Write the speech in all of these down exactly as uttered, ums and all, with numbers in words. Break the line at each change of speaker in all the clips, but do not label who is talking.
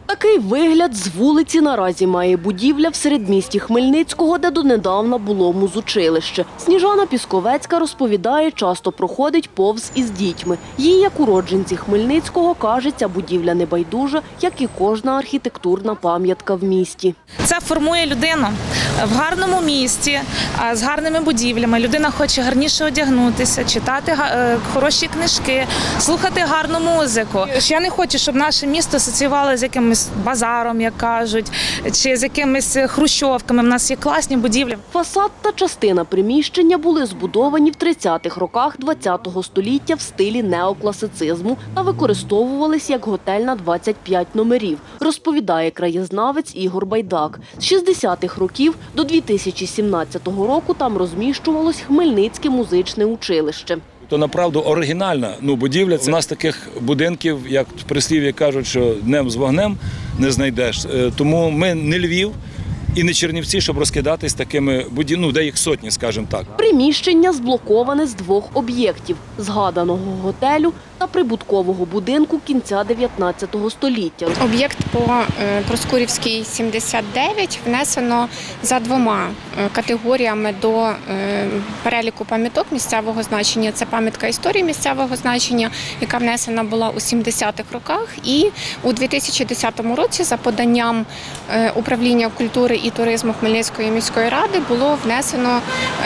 Такий вигляд з вулиці наразі має будівля в середмісті Хмельницького, де донедавна було музучилище. Сніжана Пісковецька розповідає, часто проходить повз із дітьми. Їй, як уродженці Хмельницького, каже, ця будівля небайдужа, як і кожна архітектурна пам'ятка в місті.
Це формує людину в гарному місті, з гарними будівлями. Людина хоче гарніше одягнутися, читати хороші книжки, слухати гарну музику. Я не хочу, щоб наше місто асоціювало з якимось базаром, як кажуть, чи з якимись хрущовками. У нас є класні будівлі.
Фасад та частина приміщення були збудовані в тридцятих роках ХХ століття в стилі неокласицизму та використовувались як готель на двадцять п'ять номерів, розповідає краєзнавець Ігор Байдак. З шістдесятих років до дві тисячі сімнадцятого року там розміщувалось Хмельницьке музичне училище.
То направду оригінальна ну, будівля. У нас таких будинків, як в прислів'ї кажуть, що днем з вогнем не знайдеш. Тому ми не Львів і не Чернівці, щоб розкидатись такими будівлями, ну, де їх сотні, скажімо так.
Приміщення зблоковане з двох об'єктів – згаданого готелю та прибуткового будинку кінця дев'ятнадцятого століття.
Об'єкт по Проскурівській, сімдесят дев'ять внесено за двома категоріями до переліку пам'яток місцевого значення. Це пам'ятка історії місцевого значення, яка внесена була у сімдесятих роках. І у дві тисячі десятому році за поданням управління культури і туризму Хмельницької міської ради було внесено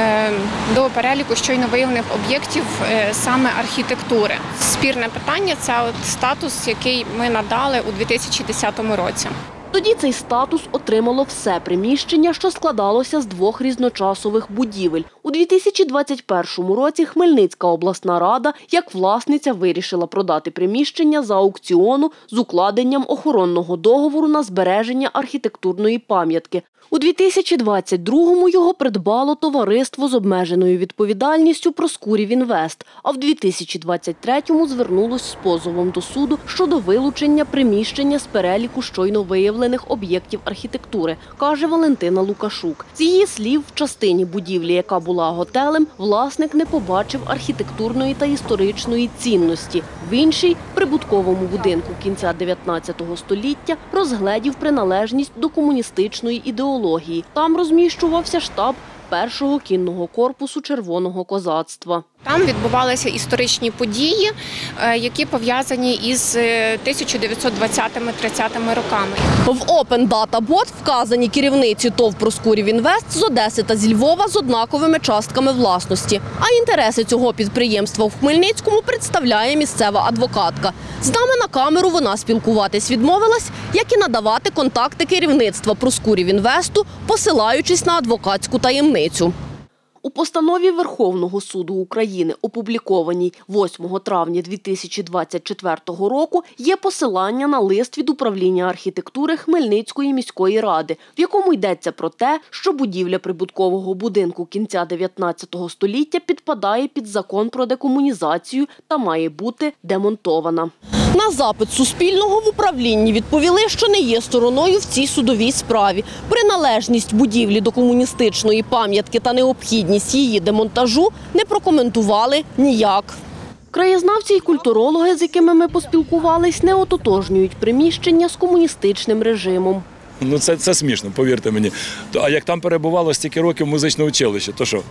до переліку щойно виявлених об'єктів саме архітектури. Спірне питання – це от статус, який ми надали у дві тисячі десятому році.
Тоді цей статус отримало все приміщення, що складалося з двох різночасових будівель. У дві тисячі двадцять першому році Хмельницька обласна рада, як власниця, вирішила продати приміщення за аукціону з укладенням охоронного договору на збереження архітектурної пам'ятки. У дві тисячі двадцять другому його придбало товариство з обмеженою відповідальністю «Проскурівінвест», а в дві тисячі двадцять третьому звернулось з позовом до суду щодо вилучення приміщення з переліку щойно виявлених об'єктів архітектури, каже Валентина Лукашук. З її слів, в частині будівлі, яка була готелем, власник не побачив архітектурної та історичної цінності. В іншій, прибутковому будинку кінця дев'ятнадцятого століття, розгледів приналежність до комуністичної ідеології. Там розміщувався штаб першого кінного корпусу Червоного козацтва.
Там відбувалися історичні події, які пов'язані із тисяча дев'ятсот двадцятими - тридцятими роками.
В Open Data Bot вказані керівниці ТОВ «Проскурівінвест» з Одеси та зі Львова з однаковими частками власності. А інтереси цього підприємства в Хмельницькому представляє місцева адвокатка. З нами на камеру вона спілкуватись відмовилась, як і надавати контакти керівництва «Проскурівінвесту», посилаючись на адвокатську таємницю. У постанові Верховного суду України, опублікованій восьмого травня дві тисячі двадцять четвертого року, є посилання на лист від управління архітектури Хмельницької міської ради, в якому йдеться про те, що будівля прибуткового будинку кінця дев'ятнадцятого століття підпадає під закон про декомунізацію та має бути демонтована. На запит Суспільного в управлінні відповіли, що не є стороною в цій судовій справі. Приналежність будівлі до комуністичної пам'ятки та необхідність її демонтажу не прокоментували ніяк. Краєзнавці і культурологи, з якими ми поспілкувались, не ототожнюють приміщення з комуністичним режимом.
Ну це, це смішно, повірте мені. А як там перебувало стільки років музичне училище, то що?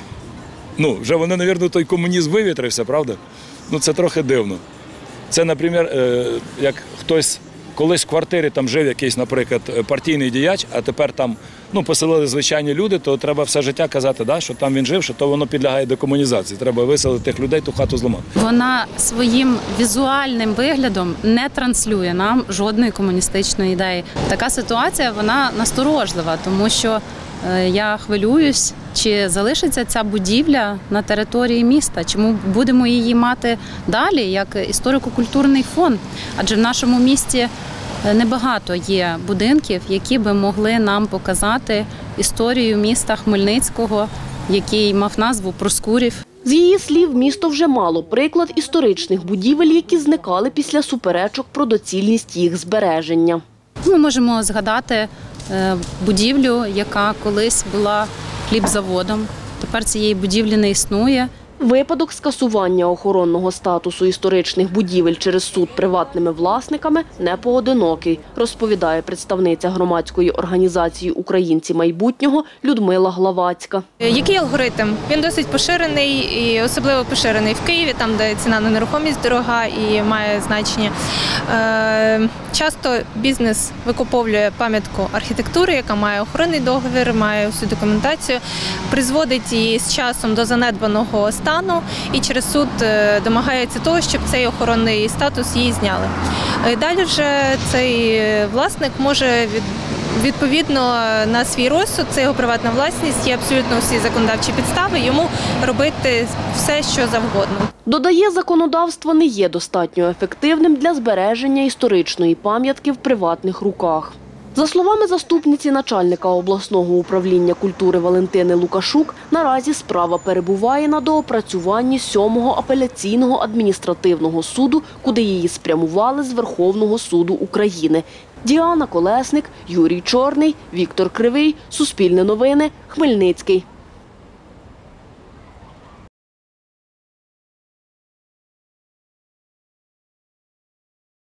Ну, вже вони, мабуть, той комунізм вивітрився, правда? Ну це трохи дивно. Це, наприклад, як хтось колись в квартирі там жив якийсь, наприклад, партійний діяч, а тепер там ну, поселили звичайні люди, то треба все життя казати, да, що там він жив, що то воно підлягає декомунізації. Треба виселити тих людей, ту хату зламати. Вона
своїм візуальним виглядом не транслює нам жодної комуністичної ідеї. Така ситуація, вона насторожлива, тому що я хвилююсь, чи залишиться ця будівля на території міста, чи ми будемо її мати далі, як історико-культурний фонд. Адже в нашому місті небагато є будинків, які би могли нам показати історію міста Хмельницького, який мав назву Проскурів.
З її слів, місто вже мало приклад історичних будівель, які зникали після суперечок про доцільність їх збереження.
Ми можемо згадати будівлю, яка колись була хлібзаводом. Тепер цієї будівлі не існує.
Випадок скасування охоронного статусу історичних будівель через суд приватними власниками не поодинокий, розповідає представниця громадської організації «Українці майбутнього» Людмила Главацька.
Який алгоритм? Він досить поширений і особливо поширений в Києві, там, де ціна на нерухомість дорога і має значення. Е, часто бізнес викуповує пам'ятку архітектури, яка має охоронний договір, має всю документацію, призводить її з часом до занедбаного стану і через суд домагається того, щоб цей охоронний статус її зняли. Далі вже цей власник може від Відповідно на свій розсуд, це його приватна власність, є абсолютно всі законодавчі підстави йому робити все, що завгодно.
Додає, законодавство не є достатньо ефективним для збереження історичної пам'ятки в приватних руках. За словами заступниці начальника обласного управління культури Валентини Лукашук, наразі справа перебуває на доопрацюванні сьомого апеляційного адміністративного суду, куди її спрямували з Верховного суду України. Діана Колесник, Юрій Чорний, Віктор Кривий, Суспільне новини, Хмельницький.